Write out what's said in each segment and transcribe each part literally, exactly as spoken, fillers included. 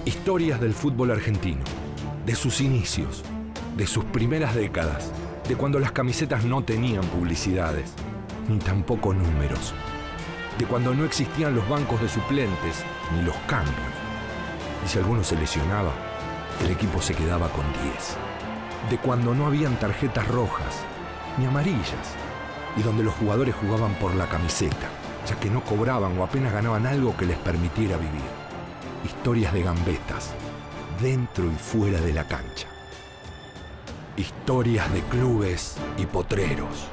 Historias del fútbol argentino, de sus inicios, de sus primeras décadas, de cuando las camisetas no tenían publicidades, ni tampoco números, de cuando no existían los bancos de suplentes, ni los cambios. Y si alguno se lesionaba, el equipo se quedaba con diez. De cuando no habían tarjetas rojas, ni amarillas, y donde los jugadores jugaban por la camiseta, ya que no cobraban o apenas ganaban algo que les permitiera vivir. Historias de gambetas, dentro y fuera de la cancha. Historias de clubes y potreros.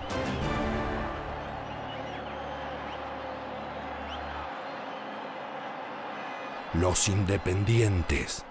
Los Independientes.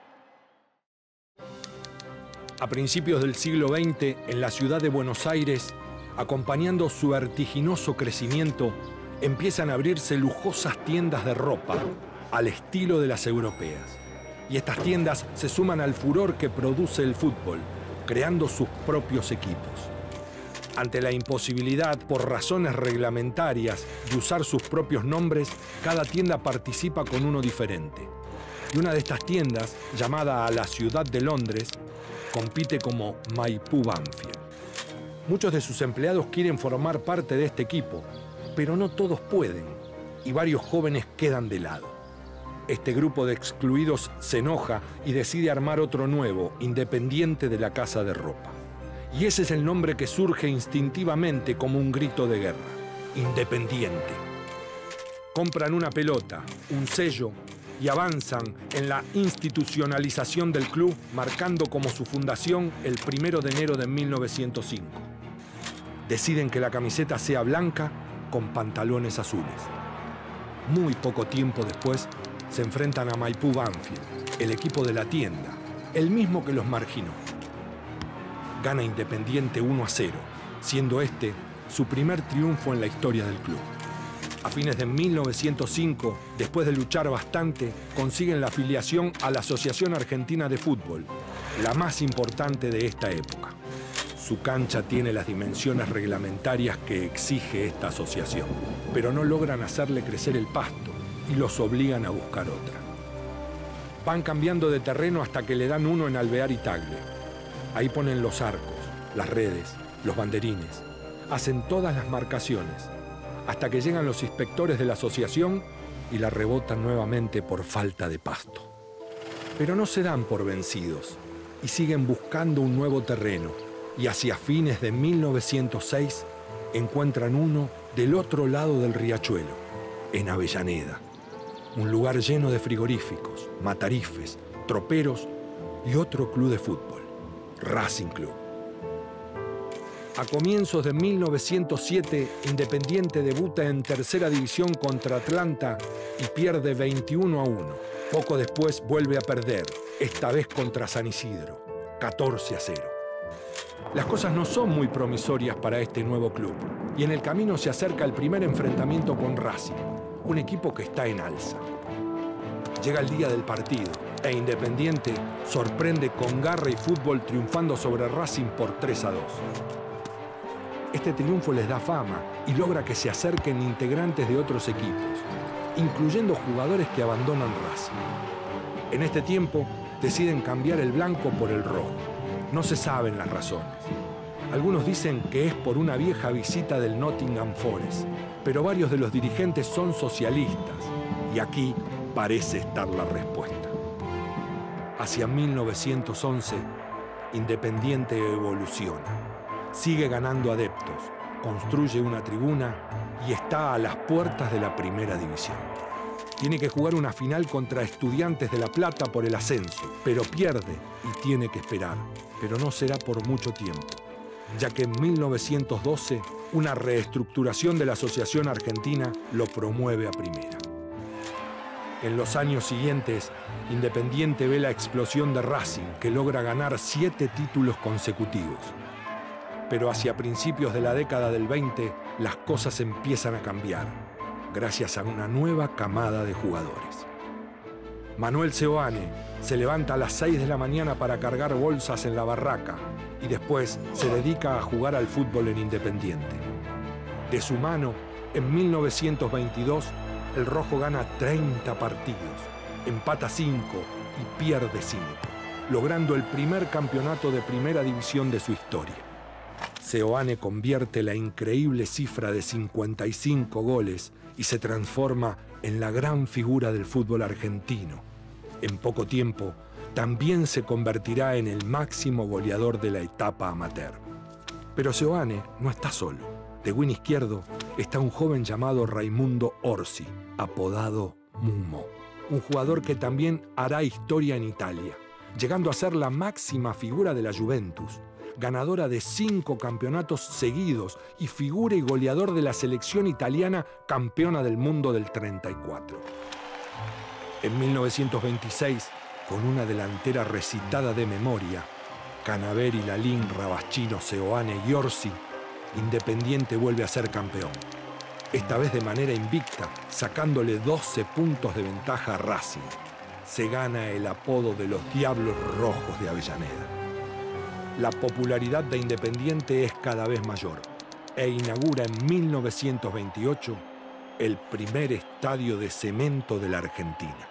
A principios del siglo veinte, en la ciudad de Buenos Aires, acompañando su vertiginoso crecimiento, empiezan a abrirse lujosas tiendas de ropa al estilo de las europeas. Y estas tiendas se suman al furor que produce el fútbol, creando sus propios equipos. Ante la imposibilidad, por razones reglamentarias, de usar sus propios nombres, cada tienda participa con uno diferente. Y una de estas tiendas, llamada a la ciudad de Londres, compite como Maipú Banfield. Muchos de sus empleados quieren formar parte de este equipo, pero no todos pueden, y varios jóvenes quedan de lado. Este grupo de excluidos se enoja y decide armar otro nuevo, Independiente de la Casa de Ropa. Y ese es el nombre que surge instintivamente como un grito de guerra: Independiente. Compran una pelota, un sello y avanzan en la institucionalización del club, marcando como su fundación el primero de enero de mil novecientos cinco. Deciden que la camiseta sea blanca con pantalones azules. Muy poco tiempo después, se enfrentan a Maipú Banfield, el equipo de la tienda, el mismo que los marginó. Gana Independiente uno a cero, siendo este su primer triunfo en la historia del club. A fines de mil novecientos cinco, después de luchar bastante, consiguen la afiliación a la Asociación Argentina de Fútbol, la más importante de esta época. Su cancha tiene las dimensiones reglamentarias que exige esta asociación, pero no logran hacerle crecer el pasto y los obligan a buscar otra. Van cambiando de terreno hasta que le dan uno en Alvear y Tagle. Ahí ponen los arcos, las redes, los banderines, hacen todas las marcaciones, hasta que llegan los inspectores de la asociación y la rebotan nuevamente por falta de pasto. Pero no se dan por vencidos y siguen buscando un nuevo terreno, y hacia fines de mil novecientos seis encuentran uno del otro lado del riachuelo, en Avellaneda, un lugar lleno de frigoríficos, matarifes, troperos y otro club de fútbol, Racing Club. A comienzos de mil novecientos siete, Independiente debuta en tercera división contra Atlanta y pierde veintiuno a uno. Poco después vuelve a perder, esta vez contra San Isidro, catorce a cero. Las cosas no son muy promisorias para este nuevo club, y en el camino se acerca el primer enfrentamiento con Racing, un equipo que está en alza. Llega el día del partido, e Independiente sorprende con garra y fútbol triunfando sobre Racing por tres a dos. Este triunfo les da fama y logra que se acerquen integrantes de otros equipos, incluyendo jugadores que abandonan Racing. En este tiempo deciden cambiar el blanco por el rojo. No se saben las razones. Algunos dicen que es por una vieja visita del Nottingham Forest, pero varios de los dirigentes son socialistas, y aquí parece estar la respuesta. Hacia mil novecientos once, Independiente evoluciona. Sigue ganando adeptos, construye una tribuna y está a las puertas de la primera división. Tiene que jugar una final contra Estudiantes de La Plata por el ascenso, pero pierde y tiene que esperar. Pero no será por mucho tiempo, ya que en mil novecientos doce una reestructuración de la Asociación Argentina lo promueve a primera. En los años siguientes, Independiente ve la explosión de Racing, que logra ganar siete títulos consecutivos. Pero hacia principios de la década del veinte, las cosas empiezan a cambiar, gracias a una nueva camada de jugadores. Manuel Seoane se levanta a las seis de la mañana para cargar bolsas en la barraca y después se dedica a jugar al fútbol en Independiente. De su mano, en mil novecientos veintidós, el rojo gana treinta partidos, empata cinco y pierde cinco, logrando el primer campeonato de primera división de su historia. Seoane convierte la increíble cifra de cincuenta y cinco goles y se transforma en la gran figura del fútbol argentino. En poco tiempo, también se convertirá en el máximo goleador de la etapa amateur. Pero Seoane no está solo. De win izquierdo está un joven llamado Raimundo Orsi, apodado Mumo, un jugador que también hará historia en Italia, llegando a ser la máxima figura de la Juventus, ganadora de cinco campeonatos seguidos y figura y goleador de la selección italiana campeona del mundo del treinta y cuatro. En mil novecientos veintiséis, con una delantera recitada de memoria, Canaveri, Lalín, Rabascino, Seoane y Orsi, Independiente vuelve a ser campeón. Esta vez de manera invicta, sacándole doce puntos de ventaja a Racing. Se gana el apodo de los Diablos Rojos de Avellaneda. La popularidad de Independiente es cada vez mayor e inaugura en mil novecientos veintiocho el primer estadio de cemento de la Argentina.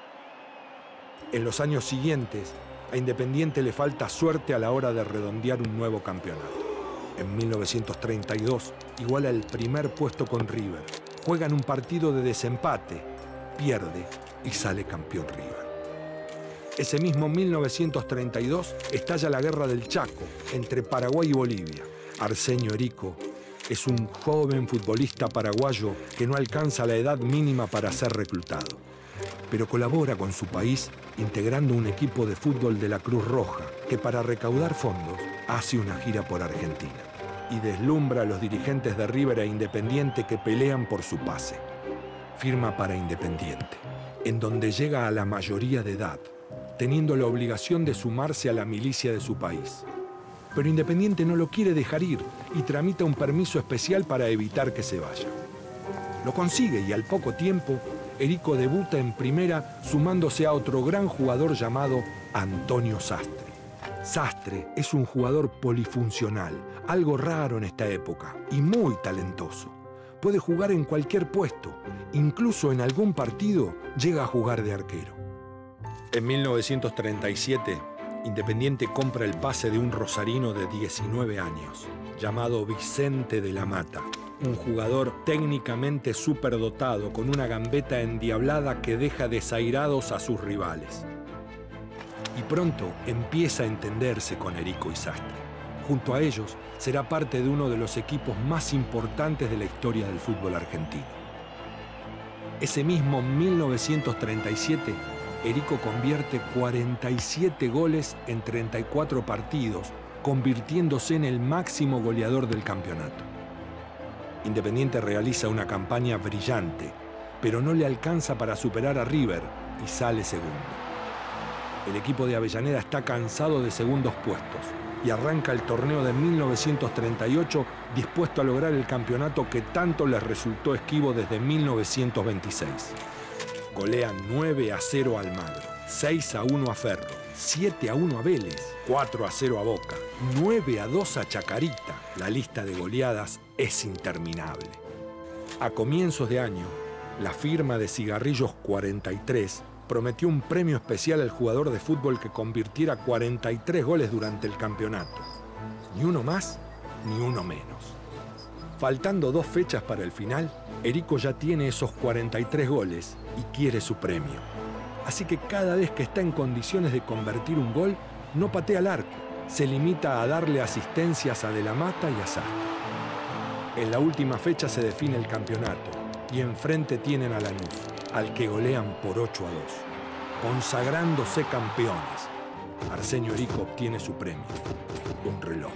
En los años siguientes, a Independiente le falta suerte a la hora de redondear un nuevo campeonato. En mil novecientos treinta y dos iguala el primer puesto con River. Juegan un partido de desempate, pierde y sale campeón River. Ese mismo mil novecientos treinta y dos estalla la Guerra del Chaco entre Paraguay y Bolivia. Arsenio Erico es un joven futbolista paraguayo que no alcanza la edad mínima para ser reclutado, pero colabora con su país integrando un equipo de fútbol de la Cruz Roja que para recaudar fondos hace una gira por Argentina y deslumbra a los dirigentes de River e Independiente que pelean por su pase. Firma para Independiente, en donde llega a la mayoría de edad, teniendo la obligación de sumarse a la milicia de su país. Pero Independiente no lo quiere dejar ir y tramita un permiso especial para evitar que se vaya. Lo consigue y al poco tiempo, Erico debuta en primera sumándose a otro gran jugador llamado Antonio Sastre. Sastre es un jugador polifuncional, algo raro en esta época y muy talentoso. Puede jugar en cualquier puesto, incluso en algún partido llega a jugar de arquero. En mil novecientos treinta y siete, Independiente compra el pase de un rosarino de diecinueve años, llamado Vicente de la Mata, un jugador técnicamente superdotado con una gambeta endiablada que deja desairados a sus rivales. Y pronto empieza a entenderse con Erico y Sastre. Junto a ellos será parte de uno de los equipos más importantes de la historia del fútbol argentino. Ese mismo mil novecientos treinta y siete, Erico convierte cuarenta y siete goles en treinta y cuatro partidos, convirtiéndose en el máximo goleador del campeonato. Independiente realiza una campaña brillante, pero no le alcanza para superar a River y sale segundo. El equipo de Avellaneda está cansado de segundos puestos y arranca el torneo de mil novecientos treinta y ocho dispuesto a lograr el campeonato que tanto les resultó esquivo desde mil novecientos veintiséis. Golean nueve a cero a Almagro, seis a uno a Ferro, siete a uno a Vélez, cuatro a cero a Boca, nueve a dos a Chacarita. La lista de goleadas es interminable. A comienzos de año, la firma de Cigarrillos cuarenta y tres prometió un premio especial al jugador de fútbol que convirtiera cuarenta y tres goles durante el campeonato. Ni uno más, ni uno menos. Faltando dos fechas para el final, Erico ya tiene esos cuarenta y tres goles y quiere su premio. Así que cada vez que está en condiciones de convertir un gol, no patea al arco. Se limita a darle asistencias a De la Mata y a Sastre. En la última fecha se define el campeonato y enfrente tienen a Lanús, al que golean por ocho a dos, consagrándose campeones. Arsenio Erico obtiene su premio, un reloj.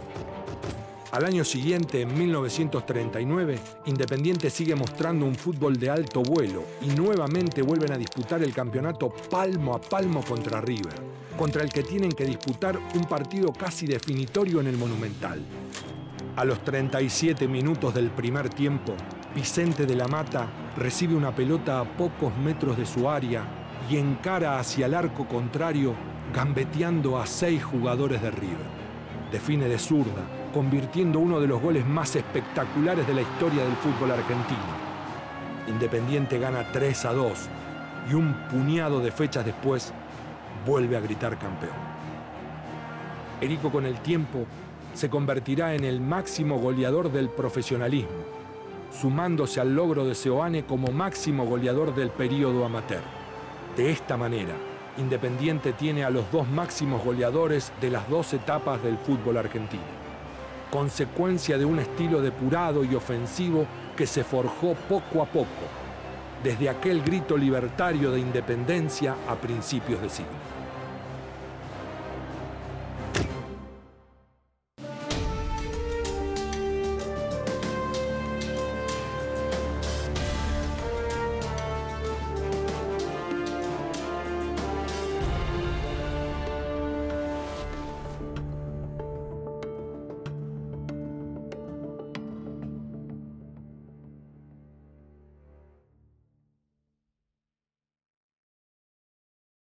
Al año siguiente, en mil novecientos treinta y nueve, Independiente sigue mostrando un fútbol de alto vuelo y nuevamente vuelven a disputar el campeonato palmo a palmo contra River, contra el que tienen que disputar un partido casi definitorio en el Monumental. A los treinta y siete minutos del primer tiempo, Vicente de la Mata recibe una pelota a pocos metros de su área y encara hacia el arco contrario, gambeteando a seis jugadores de River. Define de zurda, convirtiendo uno de los goles más espectaculares de la historia del fútbol argentino. Independiente gana tres a dos y un puñado de fechas después vuelve a gritar campeón. Erico con el tiempo se convertirá en el máximo goleador del profesionalismo, sumándose al logro de Seoane como máximo goleador del período amateur. De esta manera, Independiente tiene a los dos máximos goleadores de las dos etapas del fútbol argentino, consecuencia de un estilo depurado y ofensivo que se forjó poco a poco, desde aquel grito libertario de independencia a principios de siglo.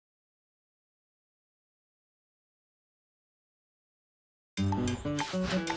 Thank you.